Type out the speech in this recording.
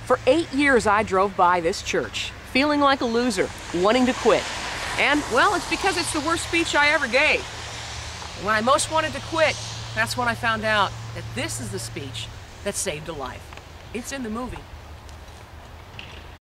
For 8 years I drove by this church, feeling like a loser, wanting to quit. And, well, it's because it's the worst speech I ever gave. And when I most wanted to quit, that's when I found out that this is the speech that saved a life. It's in the movie.